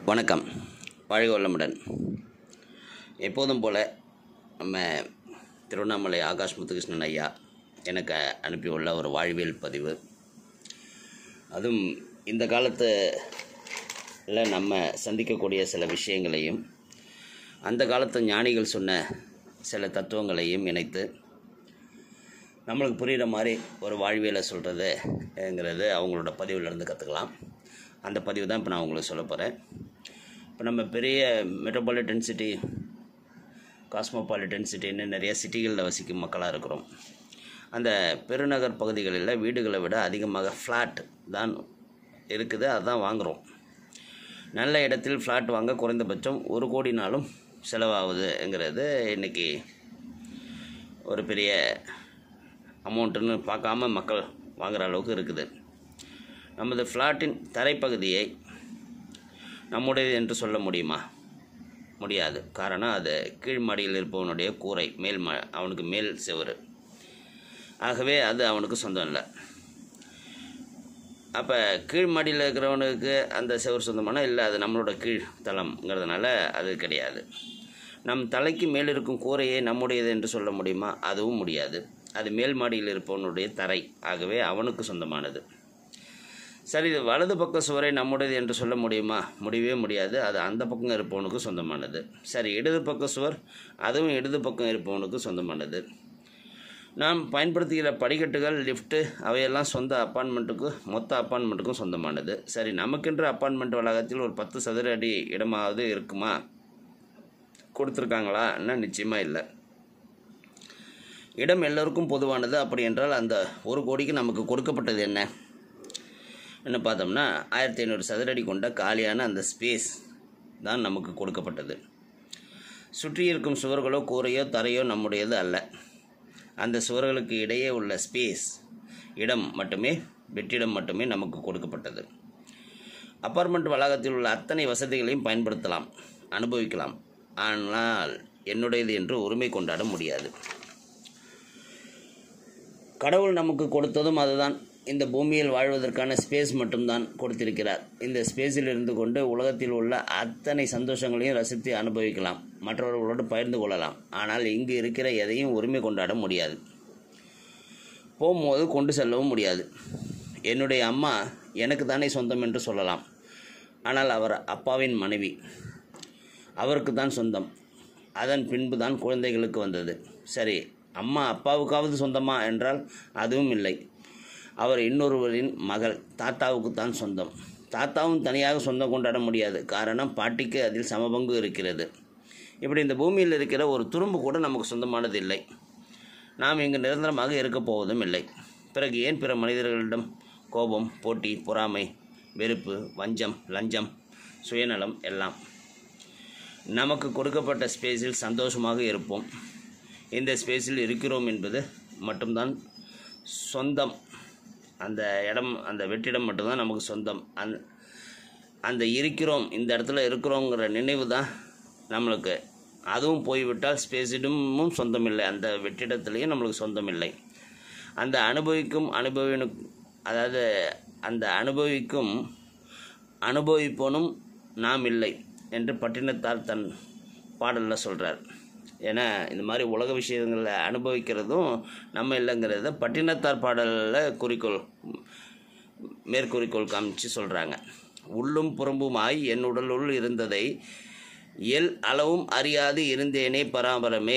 வணக்கம். வாழ்க வளமுடன். எப்போதும் போல் நம்ம திருவண்ணாமலை ஆகாஷ் முத்துகிருஷ்ணன் ஐயா எனக்கு அனுப்பியுள்ள ஒரு வாழ்வியல் பதிவு. அதுவும் இந்த காலத்தில் நம்ம சந்திக்கக்கூடிய சில விஷயங்களையும் அந்த காலத்து ஞானிகள் சொன்ன சில தத்துவங்களையும் இணைத்து நம்மளுக்கு புரிகிற மாதிரி ஒரு வாழ்வியலை சொல்கிறதுங்கிறது அவங்களோட பதிவுலேருந்து கற்றுக்கலாம். அந்த பதிவு தான் இப்போ நான் உங்களுக்கு சொல்ல போகிறேன். இப்போ நம்ம பெரிய மெட்ரோபாலிட்டன் சிட்டி, காஸ்மோபாலிட்டன் சிட்டின்னு நிறைய சிட்டிகளில் வசிக்கும் மக்களாக இருக்கிறோம். அந்த பெருநகர் பகுதிகளில் வீடுகளை விட அதிகமாக ஃப்ளாட் தான் இருக்குது, அதுதான் வாங்குகிறோம். நல்ல இடத்தில் ஃப்ளாட் வாங்க குறைந்தபட்சம் 1 கோடினாலும் செலவாகுதுங்கிறது இன்றைக்கி ஒரு பெரிய அமௌண்ட்டுன்னு பார்க்காம மக்கள் வாங்குகிற அளவுக்கு இருக்குது. நமது ஃப்ளாட்டின் தரைப்பகுதியை நம்முடையது என்று சொல்ல முடியுமா? முடியாது. காரணம், அது கீழ் மாடியில் இருப்பவனுடைய கூரை, அவனுக்கு மேல் செவரு. ஆகவே அது அவனுக்கு சொந்தம் இல்லை. அப்போ கீழ் மாடியில் இருக்கிறவனுக்கு அந்த செவரு சொந்தமானா இல்லை, அது நம்மளோட கீழ் தளம்ங்கிறதுனால அது கிடையாது. நம் தலைக்கு மேல் இருக்கும் கூரையை நம்முடையது என்று சொல்ல முடியுமா? அதுவும் முடியாது. அது மேல் மாடியில் இருப்பவனுடைய தரை, ஆகவே அவனுக்கு சொந்தமானது. சரி, இது வலது பக்க சுவரை நம்முடையது என்று சொல்ல முடியுமா? முடியவே முடியாது. அது அந்த பக்கம் இருப்பவனுக்கு சொந்தமானது. சரி, இடது பக்க சுவர், அதுவும் இடது பக்கம் இருப்பவனுக்கு சொந்தமானது. நாம் பயன்படுத்துகிற படிக்கட்டுகள், லிஃப்ட்டு, அவையெல்லாம் மொத்த அப்பார்ட்மெண்ட்டுக்கும் சொந்தமானது. சரி, நமக்கென்று அப்பார்ட்மெண்ட் வளாகத்தில் ஒரு 10 சதுர அடி இடமாவது இருக்குமா? கொடுத்துருக்காங்களா? என்ன, நிச்சயமாக இல்லை. இடம் எல்லோருக்கும் பொதுவானது. அப்படி என்றால் அந்த 1 கோடிக்கு நமக்கு கொடுக்கப்பட்டது என்ன பார்த்தோம்னா 1500 சதுரடி கொண்ட காலியான அந்த ஸ்பேஸ் தான் நமக்கு கொடுக்கப்பட்டது. சுற்றி இருக்கும் சுவர்களோ கூரையோ தரையோ நம்முடையது அல்ல. அந்த சுவர்களுக்கு இடையே உள்ள ஸ்பேஸ், வெற்றிடம் மட்டுமே நமக்கு கொடுக்கப்பட்டது. அப்பார்ட்மெண்ட் வளாகத்தில் உள்ள அத்தனை வசதிகளையும் பயன்படுத்தலாம், அனுபவிக்கலாம். ஆனால் என்னுடையது என்று உரிமை கொண்டாட முடியாது. கடவுள் நமக்கு கொடுத்ததும் அதுதான். இந்த பூமியில் வாழ்வதற்கான ஸ்பேஸ் மட்டும்தான் கொடுத்திருக்கிறார். இந்த ஸ்பேஸில் இருந்து கொண்டு உலகத்தில் உள்ள அத்தனை சந்தோஷங்களையும் ரசித்து அனுபவிக்கலாம், மற்றவர்களோடு பகிர்ந்து கொள்ளலாம். ஆனால் இங்கு இருக்கிற எதையும் உரிமை கொண்டாட முடியாது, போகும்போது கொண்டு செல்லவும் முடியாது. என்னுடைய அம்மா எனக்கு தானே சொந்தம் என்று சொல்லலாம். ஆனால் அவர் அப்பாவின் மனைவி, அவருக்கு தான் சொந்தம். அதன் பின்பு தான் குழந்தைகளுக்கு வந்தது. சரி, அம்மா அப்பாவுக்காவது சொந்தமா என்றால் அதுவும் இல்லை. அவர் இன்னொருவரின் மகள், தாத்தாவுக்கு தான் சொந்தம். தாத்தாவும் தனியாக சொந்தம் கொண்டாட முடியாது. காரணம், பாட்டிக்கு அதில் சமபங்கு இருக்கிறது. இப்படி இந்த பூமியில் இருக்கிற ஒரு துரும்பு கூட நமக்கு சொந்தமானது இல்லை. நாம் இங்கு நிரந்தரமாக இருக்கப் போவதும் இல்லை. பிறகு ஏன் பிற மனிதர்களிடம் கோபம், போட்டி, பொறாமை, வெறுப்பு, வஞ்சம், லஞ்சம், சுயநலம் எல்லாம்? நமக்கு கொடுக்கப்பட்ட ஸ்பேஸில் சந்தோஷமாக இருப்போம். இந்த ஸ்பேஸில் இருக்கிறோம் என்பது மட்டும்தான் சொந்தம். அந்த இடம், அந்த வெற்றிடம் மட்டும்தான் நமக்கு சொந்தம். அந்த இருக்கிறோம், இந்த இடத்துல இருக்கிறோங்கிற நினைவு தான் நம்மளுக்கு. அதுவும் போய்விட்டால் ஸ்பேஸிடமும் சொந்தம் இல்லை, அந்த வெற்றிடத்துலேயும் நம்மளுக்கு சொந்தம் இல்லை. அந்த அனுபவிப்போனும் நாம் இல்லை என்று பட்டினத்தார் தன் பாடலில் சொல்கிறார். ஏன்னா இந்த மாதிரி உலக விஷயங்களில் அனுபவிக்கிறதும் நம்ம இல்லைங்கிறத பட்டினத்தார் பாடலில் மேற்குறிக்கோள் காமிச்சு சொல்கிறாங்க. உள்ளும் புறம்புமாய் என் உடலுள் இருந்ததை அளவும் அறியாது இருந்தேனே பராபரமே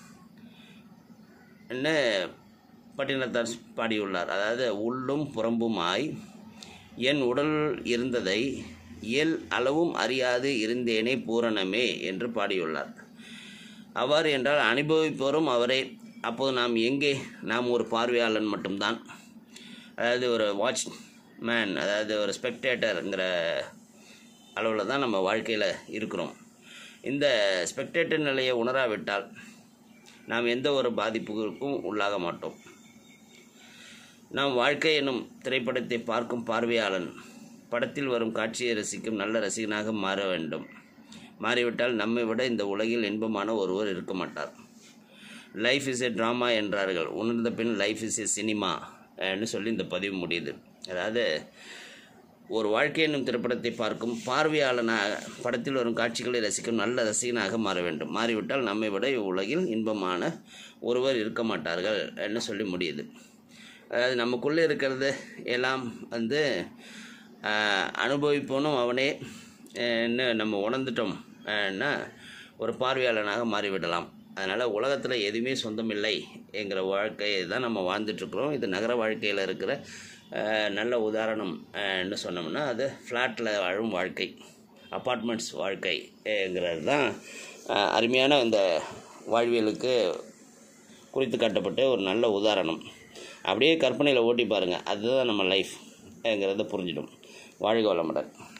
என்ன பட்டினத்தார் பாடியுள்ளார். அதாவது உள்ளும் புறம்புமாய் என் உடல் இருந்ததை அளவும் அறியாது இருந்தேனே பூரணமே என்று பாடியுள்ளார். அவ்வாறு என்றால் அனுபவிப்போரும் அவரே. அப்போது நாம் ஒரு பார்வையாளன் மட்டும்தான். அதாவது ஒரு வாட்ச்மேன், அதாவது ஒரு ஸ்பெக்டேட்டருங்கிற அளவில் தான் நம்ம வாழ்க்கையில் இருக்கிறோம். இந்த ஸ்பெக்டேட்டர் நிலையை உணராவிட்டால் நாம் எந்த ஒரு பாதிப்புக்கும் உள்ளாக மாட்டோம். நாம் வாழ்க்கை எனும் திரைப்படத்தை பார்க்கும் பார்வையாளன், படத்தில் வரும் காட்சியை ரசிக்கும் நல்ல ரசிகனாக மாற வேண்டும். மாறிவிட்டால் நம்மை விட இந்த உலகில் இன்பமான ஒருவர் இருக்க மாட்டார். லைஃப் இஸ் எ ட்ராமா என்றார்கள். உணர்ந்த பின் லைஃப் இஸ் எ சினிமா சொல்லி இந்த பதிவு முடியுது. அதாவது ஒரு வாழ்க்கை என்னும் திரைப்படத்தை பார்க்கும் பார்வையாளனாக படத்தில் வரும் காட்சிகளை ரசிக்கும் நல்ல ரசிகனாக மாற வேண்டும். மாறிவிட்டால் நம்மை விட உலகில் இன்பமான ஒருவர் இருக்க மாட்டார்கள் என்று சொல்லி முடியுது. அதாவது நமக்குள்ளே இருக்கிறது எல்லாம் அனுபவிப்போனும் அவனே நம்ம உணர்ந்துட்டோம் ஒரு பார்வையாளனாக மாறிவிடலாம். அதனால் உலகத்தில் எதுவுமே சொந்தமில்லை என்கிற வாழ்க்கையை தான் நம்ம வாழ்ந்துட்டுருக்குறோம். இது நகர வாழ்க்கையில் இருக்கிற நல்ல உதாரணம் என்ன சொன்னோம்னா அது ஃப்ளாட்டில் வாழும் வாழ்க்கை, அப்பார்ட்மெண்ட்ஸ் வாழ்க்கைங்கிறது தான் அருமையான இந்த வாழ்வியலுக்கு குறித்து காட்டப்பட்ட ஒரு நல்ல உதாரணம். அப்படியே கற்பனையில் ஓட்டி பாருங்கள், அதுதான் நம்ம லைஃப்ங்கிறத புரிஞ்சிடும். வாழ்க வளமுடன்.